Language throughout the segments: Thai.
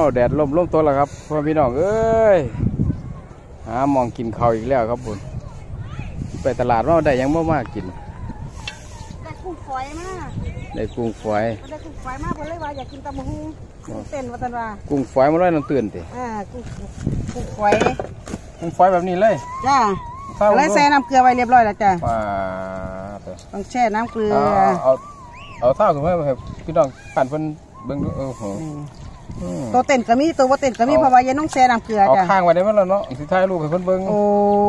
แดดล่มตัวแล้วครับพ่อพี่น้องเอ้ยหามองกินข้าวอีกแล้วครับผมไปตลาดว่าได้ยังมากกินได้กุ้งฝอยมากได้กุ้งฝอยได้กุ้งฝอยมากเพราะเลยว่าอยากกินตำมะฮุงเต้นวัฒนว่ากุ้งฝอยมาด้วยน้ำตื่นติกุ้งฝอยแบบนี้เลยจ้าแล้วแช่น้ำเกลือไว้เรียบร้อยแล้วจ้าต้องแช่น้ำเกลือเอาเท้าขึ้นมาให้พี่น้องปั่นเพิ่นเบิ่งตัวเต้นก็มีตัวว่าเต้นก็มีเพราะว่ายังต้องแช่น้ำเกลือจ้าเอาข้างไว้ได้มั้ยล่ะเนาะสิถ่ายรูปให้เพิ่นเบิ่งโอ้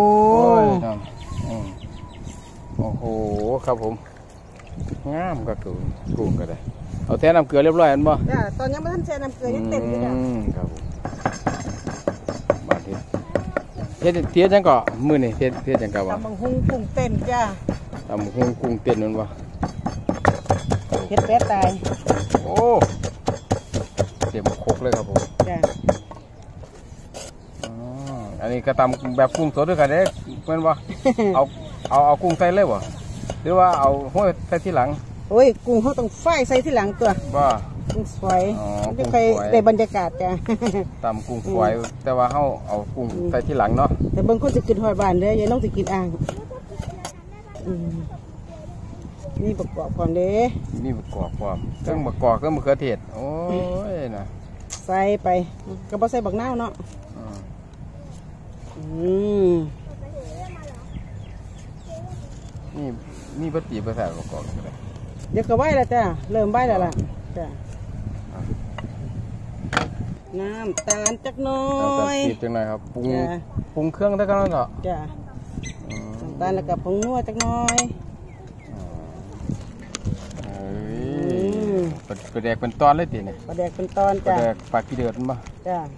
โหครับผมงามก็กุ้งก็ได้เอาแช่น้ำเกลือเรียบร้อยอันบ่จ้าตอนยังไม่ทันแช่น้ำเกลือยังเต้นอยู่จ้าครับผมมาทีเทียจังก็มื้อนี่เทียจังก็ว่าตำบักหุ่งกุ้งเต้นจ้าตำบักหุ่งกุ้งเต้นนั่นบ่เฮ็ดเป็ดตายโอ้เต็มครกเลยครับผมจ้าอันนี้ก็ตำแบบกุ้งสดด้วยกันเด้แม่นบ่เอากุ้งใส่เลยบ่หรือว่าเอาห้วยใส่ที่หลังโอ้ยกุ้งเขาต้องไฟใส่ที่หลังตัวบ่กุ้งฝอยไม่เคยได้บรรยากาศจ้ะตำกุ้งฝอยแต่ว่าเขาเอากุ้งใส่ที่หลังเนาะแต่บางคนจะกินหอยบานเลยยังต้องจะกินอ่างนี่ประกอบความเด้นี่ประกอบความเครื่องประกอบเครื่องมะเขือเทศโอ้ยนะใส่ไปก็บ่ใส่บักนาวเนาะนี่ปฏิบัติประกอบกันเดี๋ยวก็ไหวแล้วจ้ะเริ่มไหวแล้วล่ะจ้ะน้ำตาลจักน้อยจักหน่อยครับปรุงเครื่องได้กันแล้วเหรอจ้ะน้ำตาลแล้วก็ผงนัวจักน้อยปลาแดกเป็นตอนเลยตีเนี่ยปลาแดกเป็นตอนจ้ะปลาแดกปลาขี้เดือดมั้ยจ้ะ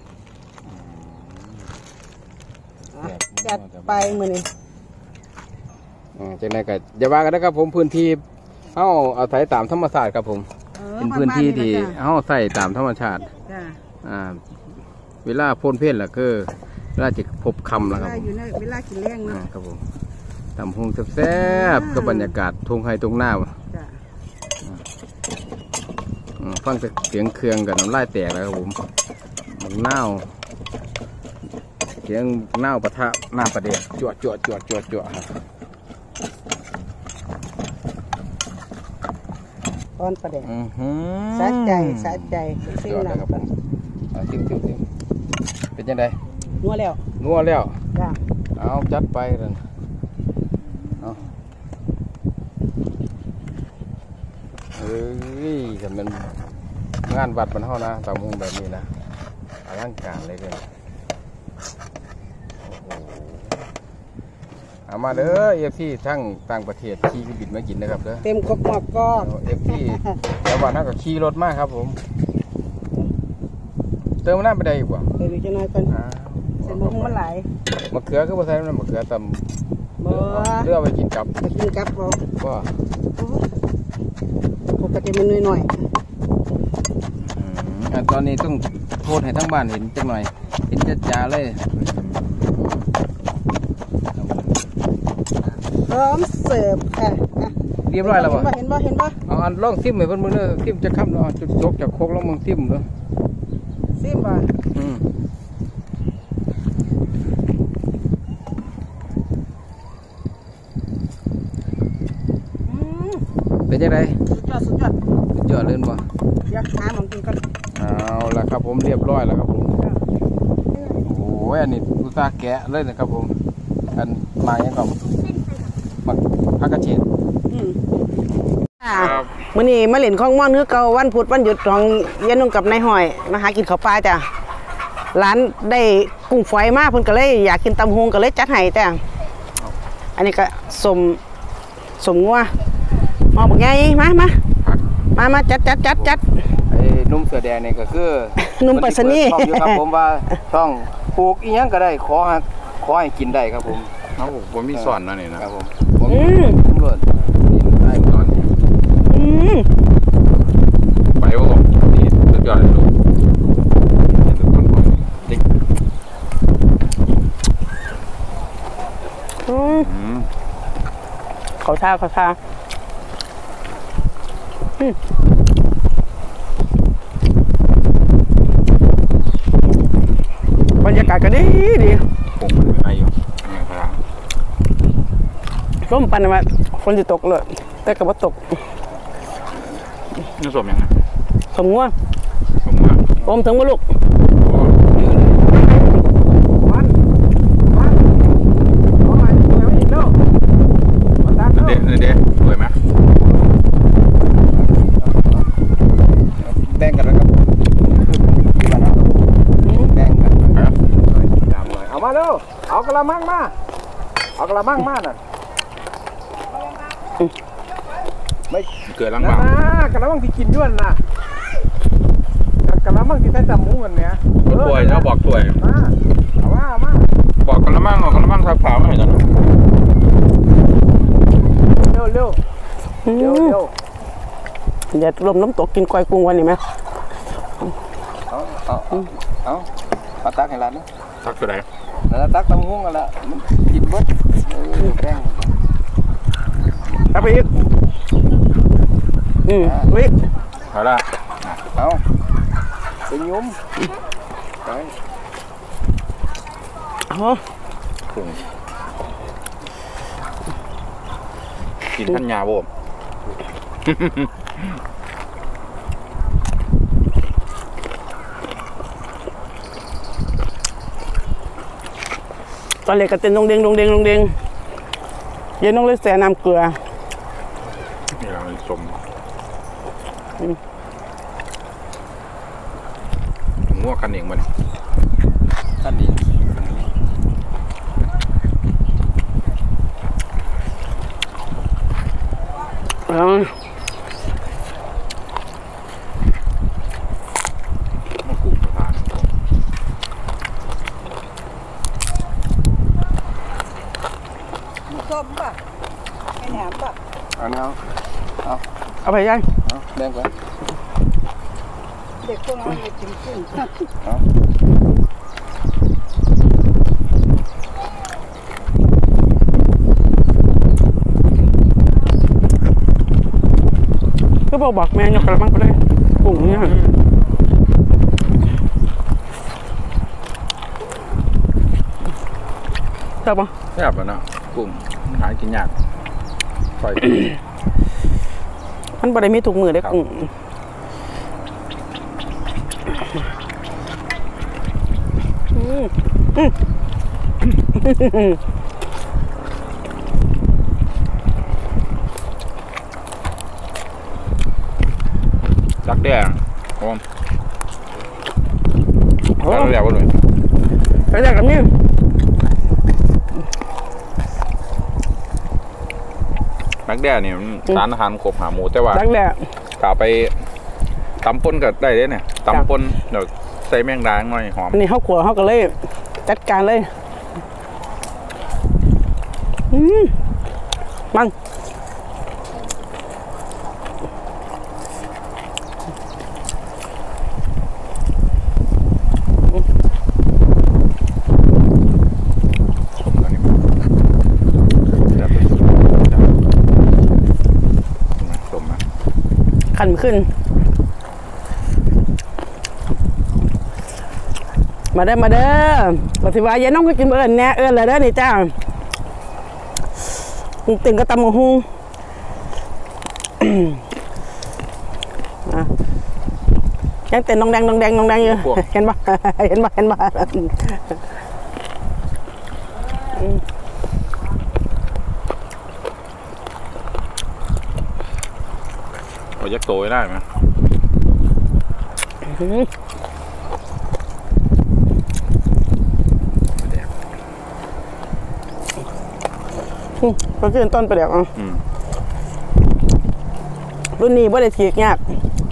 จัดไปมือนี่จากนั้นก็อย่าว่ากันนะครับผมพื้นที่เอาใส่ตามธรรมชาติครับผมเป็นพื้นที่ที่เอาใส่ตามธรรมชาติเวลาพ่นเพ่นล่ะคือเวลาจะพบคำแล้วครับเวลากินแรงเนาะครับผมตำหุงแซ่บกับบรรยากาศทุ่งไห่ทุ่งนาฟังเสียงเครื่องกับน้ำลายแตกแล้วครับผมเน่าเสียงเน่าปะทะหน้าประเดี๋ยวจวดตอนประเดี๋ยวสะใจซิ่งนะครับผมซิ่งเป็นยังไงนัวแล้วจ้าเอาจัดไปเลยจะเป็นงานวัดบรรเทานะตามมุงแบบนี้นะอลังการเลยเลยเอามาเด้อFTทั้งต่างประเทศขี่บินมากินนะครับเด้อเต็มกบก็ FT แต่ว่านั่นก็ขี่รถมากครับผมเติมน้ำไปได้อีกว่าเติมอีกจะน้อยกันเส้นมุ้งมันไหลมะเขือก็บ่ใส่น้ำมะเขือตำเลือกไปกินกับบ่ปกติมันหน่อยตอนนี้ต้องโทษให้ทั้งบ้านเห็นจังหน่อยเห็นจ้าเลยพร้อมเสิร์ฟค่ะเรียบร้อยแล้วเห็นบ่เอาอันลองซิมให้เพิ่นมื้อนี้ซิมจะค่ำเนาะจุดจกจากโคกแล้วมึงซิมเด้อซิมบ่เป็นยังไงสุดยอดเลยบ่อยากหาหม่องกินกันเอาละครับผมเรียบร้อยแล้วครับผมโอ้ยอันนี้อุตส่าห์แกะเลยนะครับผมอันมาอย่างก่อนผักกระเฉดมื้อนี้มาเล่นของม่อนคือเก่าวันพุธวันหยุดของเย็นนุ่งกับนายหอยมาหากินข้าวปลาจ้ะร้านได้กุ้งฝอยมากเพิ่นก็เลยอยากกินตำฮงก็เลยจัดให้จ้ะอันนี้ก็สมงัวมองบอกไงมาจัดไอ้นุ่มเสือแดงนี่ก็คือนุ่มปัสนีอยู่ครับผมว่าต้องปลูกอีหยังก็ได้ขอให้กินได้ครับผมผมมีสอนนั่นเองนะครับผมตำรวจได้ก่อนไปว่าผมนี่สุดยอดเลยลูกเขาท่ารรยากาศก็ดีดีผงมันมีอะไรอยู่อย่างไรร่มปันมาฝนจะตกเลยแต่ก็บ่ตกนี่สมยังไงสมงัวผมว่าอมถึงบ่ลูกเด็ดเด็ดสวยไหมแบ่งกันแล้วครับแบ่งกันเอามาเร็วเอากระมังมาเอากระมังมาน่ะไม่เกิดลังบ้างกระมังที่กินย้วนน่ะกระมังที่ใส่ตำหมูกันเนี่ยสวยเนาะบอกสวยมาเอามาบอกกระมังเอากระมังทักขาวให้กันเร็วเร็วเร็วเร็วอย่าลมน้ำตกกินก้อยกุ้งวันนี้ไหมเอาตักให้ร้านนะทักตัวไหนแล้วตักตำหุ้งกันละมันกินเบิดแป้งเอาไปอีกวิเอาละเอาไปยุ้มไปอ๋อผงกินท่านยาบ่ตอนเล็กก็เต้นดงเด้งเย็นน้องเลยแส่น้ำเกลือนี่เราสมงัวคันเองมันท่านดีมากุ้งประทานส้มป่ะไม่แหนมป่ะเอาเนาะเอาไปยังเอาแบ่งกันเด็กพวกนั้นไม่กินกุ้งก็บอกแม่ยกกระมังไปเลยกุ้งเนี่ยใช่ปะแซ่บแล้วเนาะกุ้งหากินยากใส่มันบ่ได้มีถุงมือได้กุ้งจักแดงผมจักแดงก็เลยไปจากกับนี่จักแดงนี่สารอาหารครบหาหมูแต่ว่าดักแด้กาไปตำป่นก็ได้เลยเนี่ยตำป่นเดี๋ยวใส่แมงดาหน่อยหอมอันนี้เขาขัวเขาก็เลยจัดการเลยมันขันขึ้นมาเด้อปฏิวัติยายน้องก็กินเอิญแน่เอิญเลยเด้อนี่จ้าติ่งก็ตำมะฮุงยังเต้นน้องแดงอยู่เห็นปะเห็นปะเรายักโตได้ไหมก็คือต้นไปเดี๋ยวรุ่นนี้ไม่ได้ถีกยาก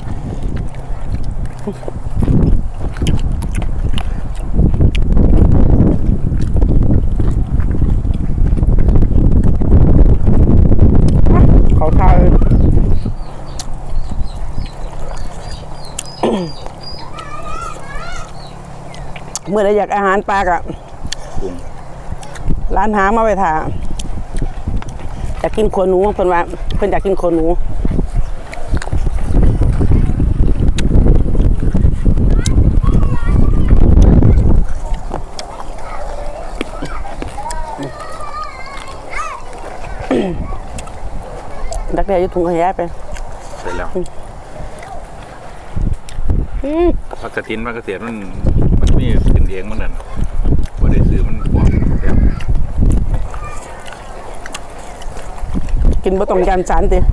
เขาทายเมื่อไรอยากอาหารปลากะร้านหามาไปถ่าอยากกินขวหนูเพิ่นว่าเพิ่นอยากกินขวหนูแด่อยู่ถุงขยะไปเสร็จแล้วผักกระถินผักกระเทียมมันมีขึ้นเองมันนั่นพอได้ซื้อมันปลอมแล้วกินบ่ต้องการสารติ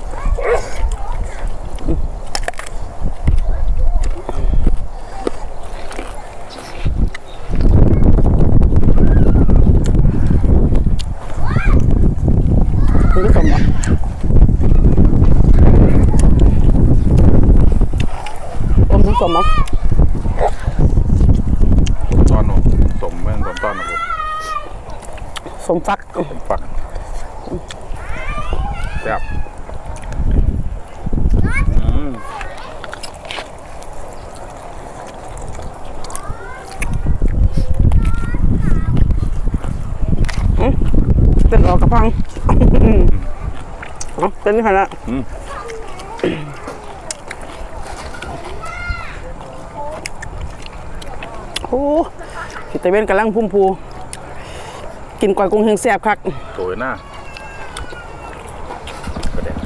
คุณผู้ชมอ่ะคุณผู้ชมอ่ะตอนหนูสมเมื่อตอนหนูสมฟักฝักแบบเต้นออกกระพังเต้นนี่ค่ะละโอ้กิตเวนกำลังพุ่มพูกินก๋วยกุ้งเฮงแซ่บคักโถยหน้าประเด็น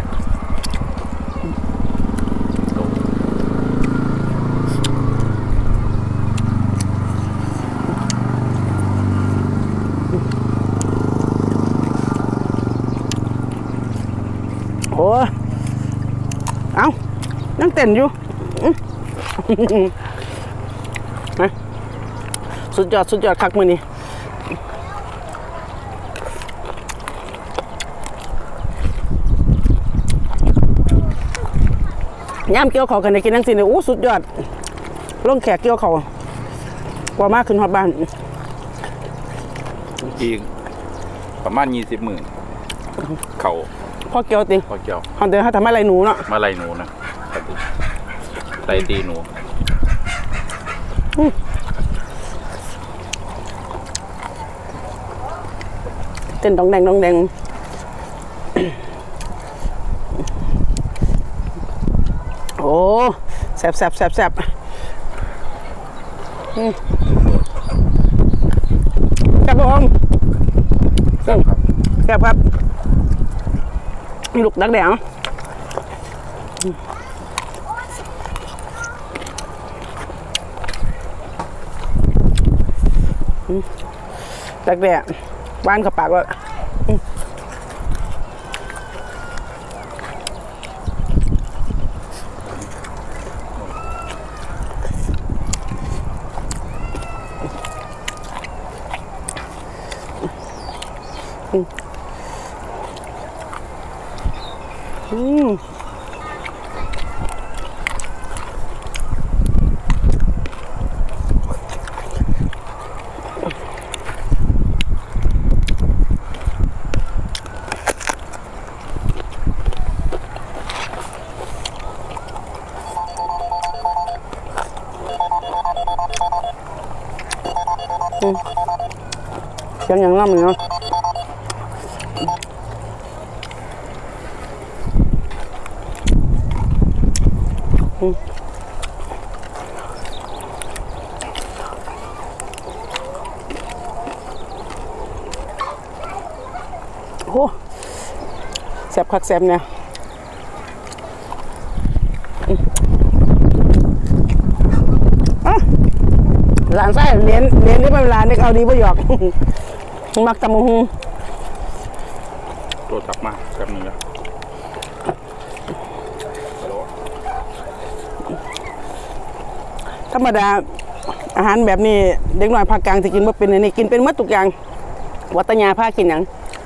โอ้เอ้านั่งเต้นอยู่สุดยอดคักมือนี้ย่ำเกี่ยวเขากันในกินทั้งสิ้นเลยโอ้สุดยอดลงแขกเกี่ยวเขากว่ามากขึ้นฮอดบ้านอีกประมาณ20,000เขาพ่อเกี่ยวติพ่อเกี่ยวเขาเดินเขาทำอะไรหนูเนาะมาไรหนูนะไรตีหนูเต้นดองแดงโอ้แซ่บแซ่บแซ่บผมแซ่บครับมีลูกดักแดงดักแดงบ้านเขาปากว่าอย่างนั้นเลยเนาะโอ้แซ่บคักแซ่บเนี่ยร้านไส้เลี้ยนนี่เป็นร้านเด็กเอาดีประหยอกมักตำมะฮุงตัวตักมากับเนื้อธรรมดาอาหารแบบนี้เด็กน้อยภาคกลางที่กินว่าเป็นนี่กินเป็นหมดทุกอย่างวัตยาภาคกินอย่าง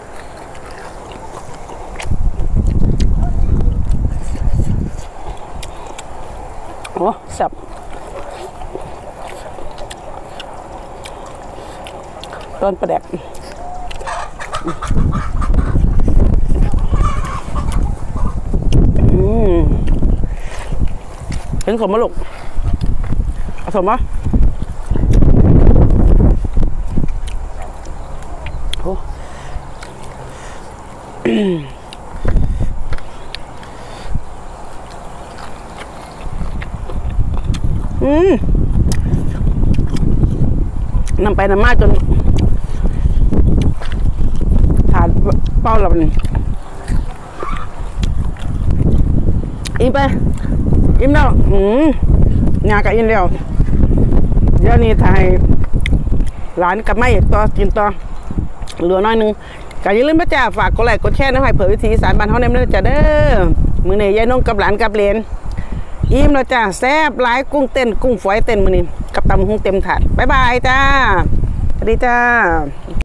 โอ้แซ่บต้นประแดกเห็นสมมะลูกสมมะโอ้นำไปนำมาจนถาดเป้าเราเป็นอิ่มไปอิ่มแล้วงานก็อิ่มแล้วเดี๋ยวนี้ถ่ายหลานกับแม่อีกต่อกินต่อเหลือน้อยนึงก็อย่าลืมนะจ๊ะฝากกดไลค์กดแชร์นะให้เผยวิถีอีสานบ้านเฮาแนมด้วยจ้ะเด้อมื้อนี้ยายนงกับหลานกับเหลนอิ่มแล้วจ้ะแซ่บหลายกุ้งเต้นกุ้งฝอยเต้นมื้อนี้กับตำหุงเต็มถาดบ๊ายบายจ้าสวัสดีจ้า